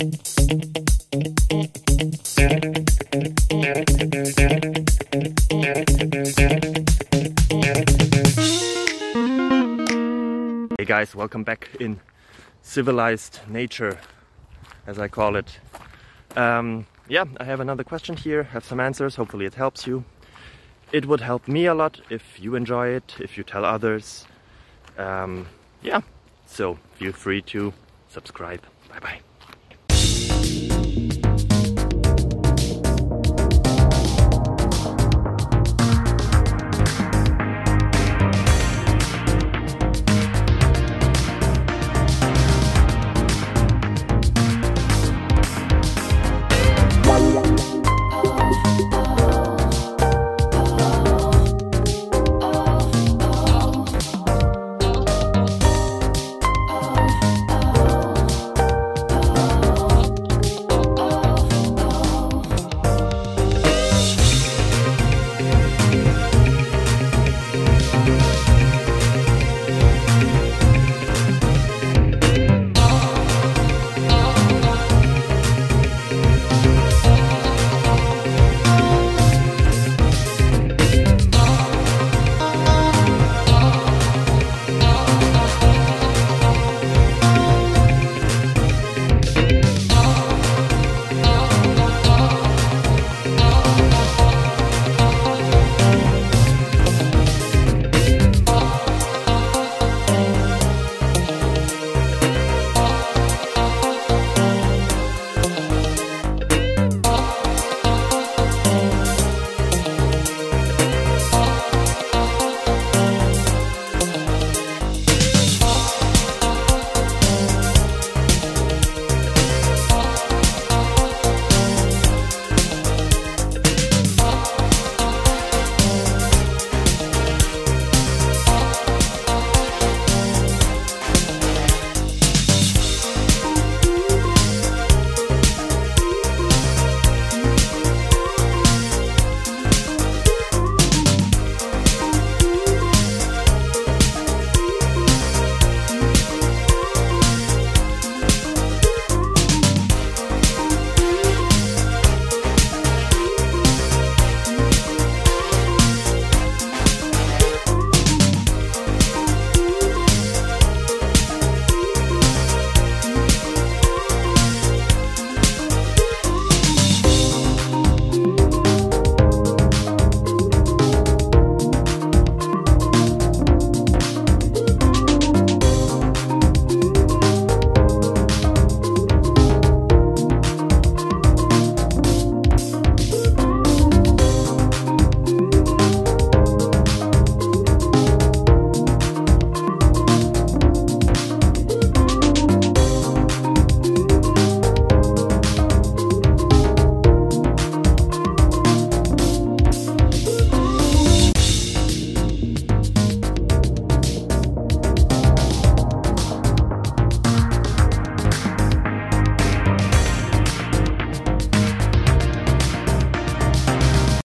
Hey guys, welcome back in civilized nature, as I call it. Yeah, I have another question here, have some answers, hopefully it helps you. It would help me a lot if you enjoy it, if you tell others. Yeah, so feel free to subscribe. Bye bye.